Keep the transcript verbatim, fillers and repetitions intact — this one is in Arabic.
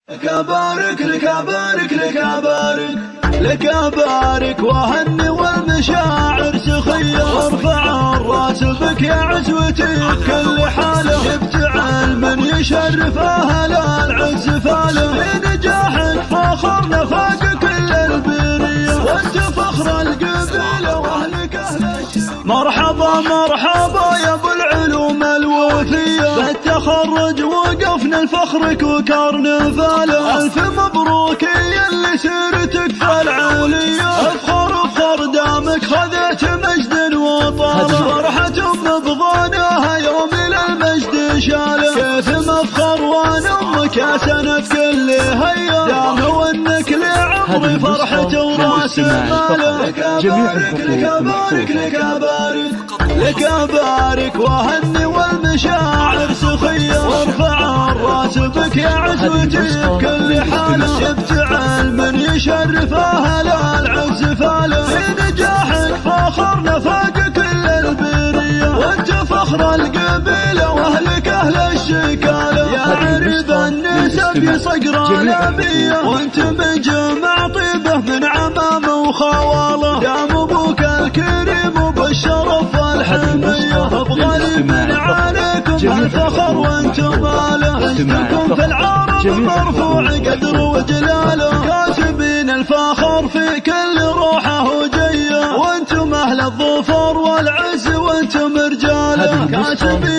لك أبارك لك أبارك لك أبارك لك أبارك وهني والمشاعر سخية وارفع الراس بك يا عزوتي بكل حالة جبت علم يشرف أهل العز فاله بنجاحك فاخرنا فاق كل البرية وانت فخر القبيلة واهلك أهل الشام. مرحبا مرحبا يا ابو العلوم الوفية بالتخرج وقفنا لفخرك وكرنفاله ألف مبروك يا اللي سيرتك في العالية افخر افخر دامك خذت مجد وطالة فرحة بضانها يوم إلى المجد شاله كيف مفخر وانا امك يا سند كل هيا دام وانك لعمري فرحة وراس ماله. لك أبارك لك أبارك لك أبارك لك أبارك وهني والمشاعر سخية وارفع الراس بك يا عزوتي بكل حالة جبت علم يشرف أهل العز فاله بنجاحك فاخرنا فاق كل البرية وانت فخر القبيلة واهلك أهل الشكالة يا عرب النسب يا صقر الأبية وانت من جمع طيبه من عمامه وخواله دام ابوك الكريم وبالشرف والحمية ابغى من عليكم الفخر وانتم ماله اسمكم في العرب مرفوع قدر وجلاله كاسبين الفخر في كل روحه وجيه وانتم اهل الظفر والعز وانتم رجاله كاسبين